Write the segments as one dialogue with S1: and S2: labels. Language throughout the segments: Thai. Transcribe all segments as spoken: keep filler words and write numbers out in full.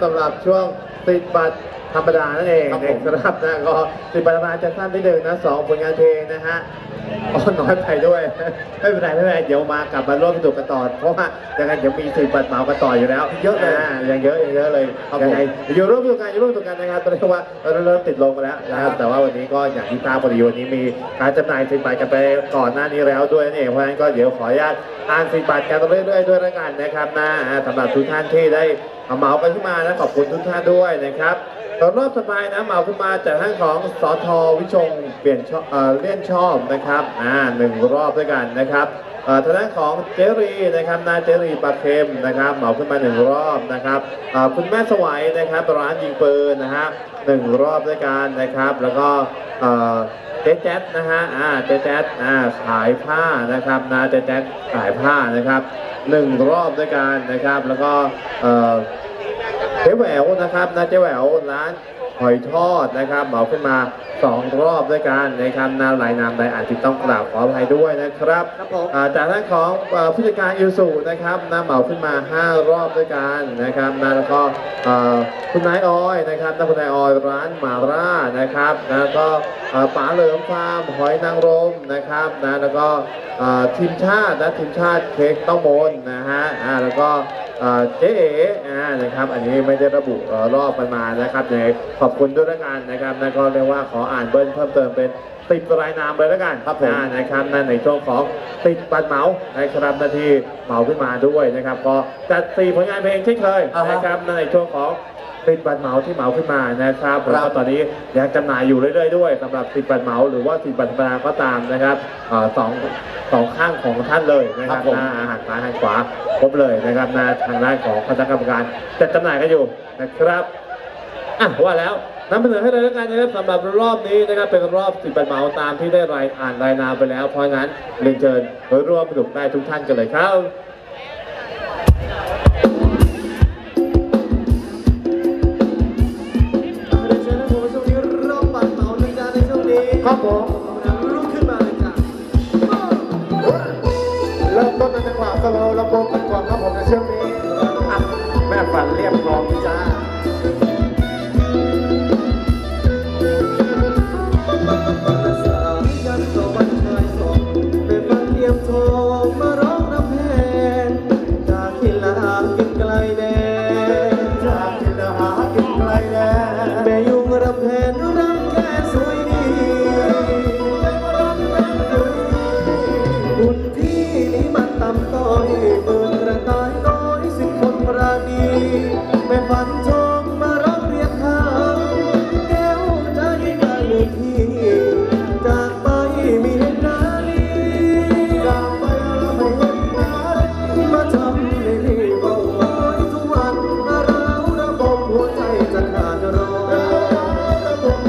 S1: ำหรับช่วงติดบัตรธรรมดานั่นเองนะครับนะก็ติดบัตรธรรมดาจะสั้นที่หนึ่งนะสองผลงานเพลงนะฮะอ๋อน้อยไปด้วยไม่เป็นไรไม่เป็นไรเดี๋ยวมากลับมาร่วมสนุกกันต่อเพราะว่ายังไงเดี๋ยวมีติดบัตรเหมากันต่ออยู่แล้วเยอะเลยยังเยอะยังเยอะเลยยังไงอยู่ร่วมสนุกกันอยู่ร่วมสนุกกันนะครับตอนนี้ว่าเราเริ่มติดลงมาแล้วนะครับแต่ว่าวันนี้ก็อย่างที่ทราบพอดีวันนี้มีการจำหน่ายติดบัตรกันไปก่อนหน้านี้แล้วด้วยนั่นเองเพราะฉะนั้นก็เดี๋ยวขออนุญาตอ่านติดบัตรกันเรื่อยๆด้วยแล้วกันนะครับนะสำหรับทุกท่านที่ได้เหมากันขึ้นมานะขอบคุณทุกท่านด้วยนะครับรอบสบายนะเหมาขึ้นมาจากท่านของสทวิชงเปลี่ยนชอบเลี่ยนชอบนะครับอ่าหนึ่งรอบด้วยกันนะครับทางด้านของเจรีนะครับนาเจรีปลาเค็มนะครับเหมาขึ้นมาหนึ่งรอบนะครับคุณแม่สวัยนะครับร้านยิงปืนนะฮะหนึ่งรอบด้วยกันนะครับแล้วก็เจ๊แจ๊ดนะฮะอ่าเจ๊แจ๊ดอ่าขายผ้านะครับนาเจ๊แจ๊ดขายผ้านะครับหนึ่งรอบด้วยกันนะครับแล้วก็เจ๊แหววนะครับนะเจ๊แหววร้านหอยทอดนะครับเหมาขึ้นมาสองรอบด้วยกันนะครับนาลายนามใดอาจจะต้องกราบขออภัยด้วยนะครับจากท่านของผู้จัดการอิวสุนะครับนาเหมาขึ้นมาห้ารอบด้วยกันนะครับนาแล้วก็คุณนายออยนะครับนาคุณนายออยร้านหมาล่านะครับแล้วก็ป๋าเหลิมฟาร์มหอยนางรมนะครับนะแล้วก็ทีมชาตินะทีมชาติเค้กเต้ามนนะฮะแล้วก็เจ๊เอ๋นะครับอันนี้ไม่ได้ระบุรอบไปมานะครับในขอบคุณด้วยละกันนะครับนั่นก็เรียกว่าขออ่านเบิ้ลเพิ่มเติมเป็นติดรายนามเลยละกันครับผมนะครับนั่นในช่วงของติดบัตรเหมานะครับนาทีเหมาขึ้นมาด้วยนะครับก็จัดสี่ผลงานเพลงเช่นเคยนะครับในช่วงของติดบัตรเหมาที่เหมาขึ้นมานะครับแล้วก็ตอนนี้ยังจำหน่ายอยู่เรื่อยๆด้วยสำหรับติดบัตรเหมาหรือว่าติดบัตรธรรมดาก็ตามนะครับสองสองข้างของท่านเลยนะครับหน้าหันซ้ายหันขวาครบเลยนะครับหน้าทางด้านของคณะกรรมการจัดจำหน่ายกันอยู่นะครับอ่ะว่าแล้วนำเสนอให้เลยแล้วกันนะครับสำหรับรอบนี้นะครับเป็นรอบติดบัตรเหมาตามที่ได้รายอ่านรายนามไปแล้วเพราะงั้นเรียนเชิญร่วมสนุกได้ทุกท่านกันเลยครับครับผมลุกขึ้นมาเลยจ้ะเริ่มต้นในจังหวะสโลว์ลำโพงกันก่อนครับผมในช่วงนี้แม่ฝันเรียบร้อยจ้ามาร้องรำแพนจากที่ลากินไกลแดนจากที่ลากินไกลแดนแม่ยุงรำแพนรำแค่สวยดีบุญที่นี้มันต่ำต้อยเปิดกระต่ายน้อยสิบคนปราณีแม่ฝันชมมาร้องเรียกหาแก้วใจกันที่จากไปมีเห็นนาลีจากไปแล้วไม่เห็นนาลีมาทำให้รีบเอาไว้ทุกวันมาร้าวระบมหัวใจจะขาดร้อนระบม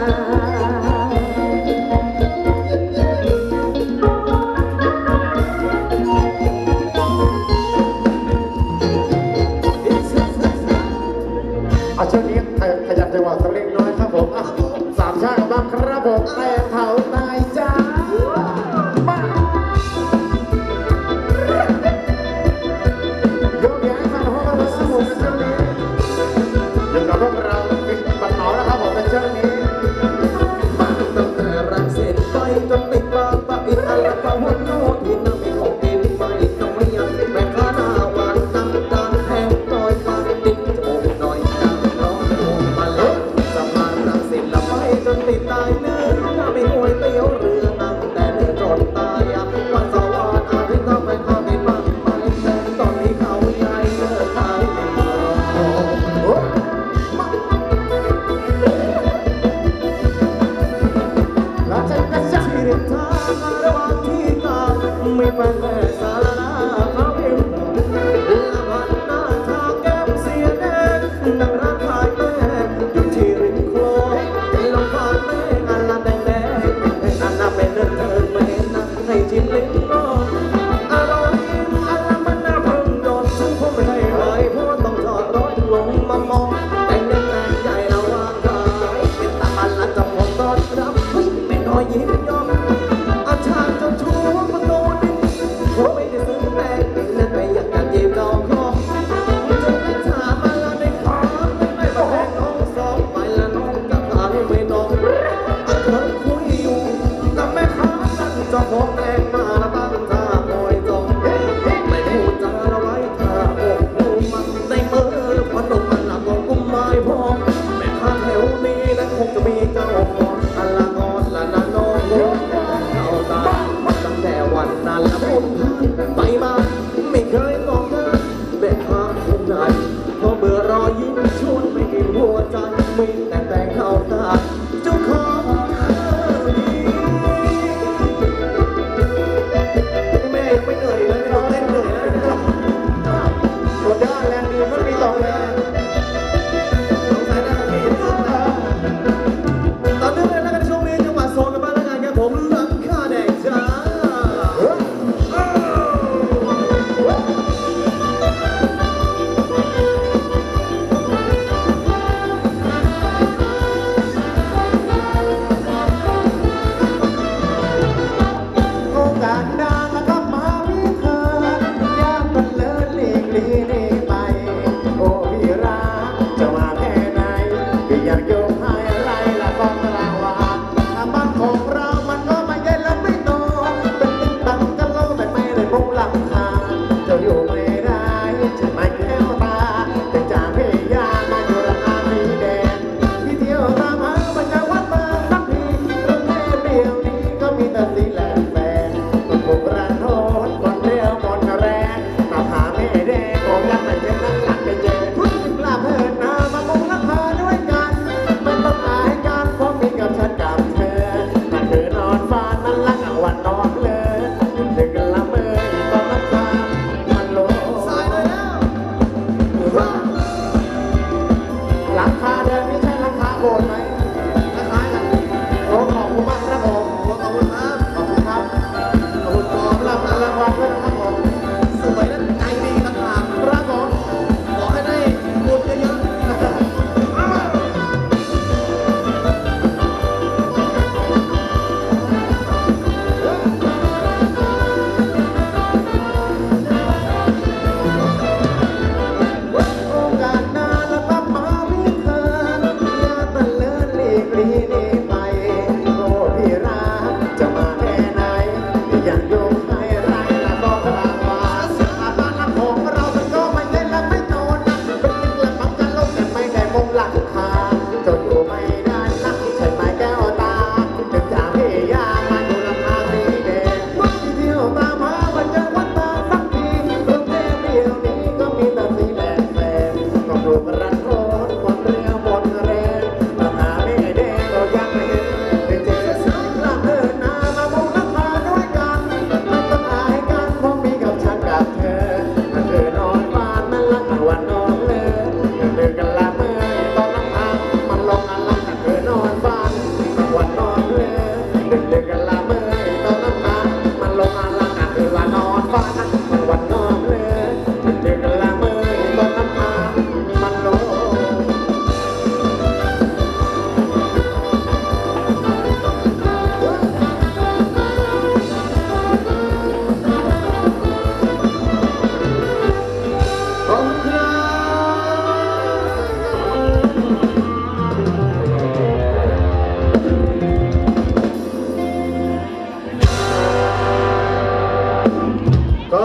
S1: เอาช่วงนี้ขยับจังหวะสักเล็กน้อยครับผมอ่ะสามชาติบ้างครับผมแต่เผาตายจ้ามาโยกย้ายฟันหัวมาสมุนในช่วงนี้อยู่กับพวกเราปิดปัดเหมาแล้วครับผมในช่วงนี้มาตั้งแต่รังเสร็จไปจนติดบางปะอินอะไรความหัวโน้ตที่นั่งมีของกินไปต้องไม่ยันแม่ค้าหน้าหวานตั้งตาแทงต่อยปากติดจมูกหน่อยจนติดตายเนื้อไม่ห่วยเตี้ยวเรือนั่งแต่เนื้อจนตายวันสวรรค์อาทิตย์ต้องไปข้อติดบ้างไปแต่ตอนนี้เขาใหญ่เลิกขายแล้วจะกระชากที่ริมทางระหว่างที่ตาไม่แฟนแม่สารนาเขาเอวละพันหน้าทางแก้มเสียแดงนั่งร้านขายแม่อยู่ที่ริมคลองลงผ่านแม่อันละแดงแดงอันละเป็นเรื่องเธอไม่นั่งให้ชิมลิ้มก็อร่อยอันละมันน่าเพิ่งโดนซึ่งผมไม่ได้เลยเพราะต้องจอดรถลงมามองแต่เรื่องแรงใหญ่เราวางขายเป็นตาอันละจะพอต้อนรับไม่น้อยยิ้มยอมอาชาจนชูประตูดิ้นผมไม่ได้ซื้อแป้งนั่นไม่อยากจะจีบเจ้าของจนกระชากมาละในคอไม่มาแทงน้องสองไปละน้องจะพาให้ไม่น้องอาเธอคุยอยู่กับแม่ค้านั่นจะพกแตงมาละตั้งท่าคอยจงไม่พูดจาละไว้ท่าอกดูมันในมือพอหนุ่มมันหลับลงกุมไม้พองแม่ค้าแถวนี้นั้นคงจะมีเจ้าของอันละงอนละนาน้องเข้าตาตั้งแต่วันนั้นละพุ่งไปมาไม่เคยมองหน้าแม่ค้าคนไหนพอเบื่อรอยยิ้มชวนไม่กินหัวใจมีแต่แต่งเข้าตาเจ้าของ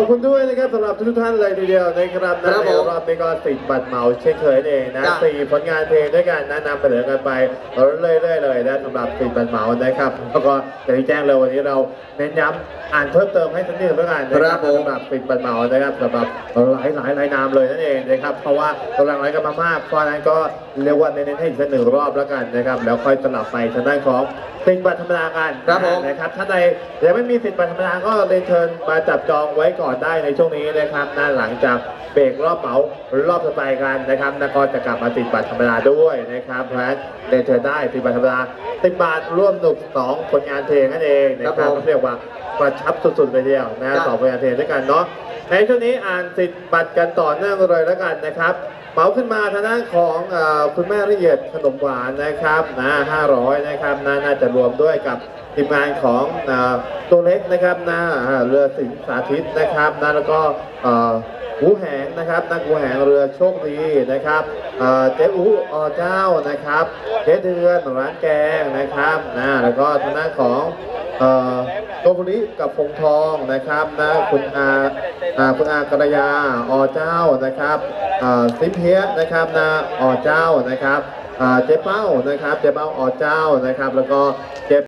S1: อบคุณด้วยนะครับสำหรับทุกท่านเลยทีเดียวนะครับในรอบนี้ก็สิบบัตรเหมาเช่นเคยเองนะสี่ผลงานเพลงด้วยกันนะนำเสนอกันไปเรื่อยๆเลยนะสำหรับสิบบัตรเหมานะครับแล้วก็จะแจ้งเลยวันนี้เราเน้นย้ำอ่านเพิ่มเติมให้สักนิดเพื่อกันนะครับสำหรับสิบบัตรเหมานะครับสำหรับหลายหลายหลายนามเลยนั่นเองนะครับเพราะว่ากำลังไหลกันมามากเพราะนั้นก็เรียกว่าเน้นให้อีกสักหนึ่งรอบแล้วกันนะครับแล้วค่อยสลับไปทางด้านของสิบบัตรธรรมดากันนะครับถ้าใดยังไม่มีสิบบัตรธรรมดาก็เรียนเชิญมาจับจองไว้ก่อนได้ในช่วงนี้นะครับหน้าหลังจากเบรกรอบเหมารอบต่อไปกันนะครับแล้วก็จะกลับมาติดบัตรธรรมดาด้วยนะครับเพราะฉะนั้นเรียนเชิญได้ติดบัตรธรรมดาติดบัตรร่วมหนุกสองผลงานเพลงนั่นเองนะครับเรียกว่ากระชับสุดๆไปเดียวนะสองผลงานเพลงด้วยกันเนาะในช่วงนี้อ่านติดบัตรกันต่อเนื่องเลยแล้วกันนะครับเหมาขึ้นมาทางด้านของคุณแม่ละเอียดขนมหวานนะครับนะห้าร้อยนะครับน่าจะรวมด้วยกับทีมงานของตัวเล็กนะครับนะเรือสิงห์สาธิตนะครับนะแล้วก็หูแหงนะครับนักหูแหงเรือโชคดีนะครับเจ๊อูอ๋อเจ้านะครับเจ๊เดือนร้านแกงนะครับนะแล้วก็ทางด้านของโกบุริกับพงทองนะครับนะคุณอาคุณอากรยาอ๋อเจ้านะครับซิมเฮียนะครับนะอ๋อเจ้านะครับเจ๊เป้านะครับเจ๊เป้าอ๋อเจ้านะครับแล้วก็เจ๊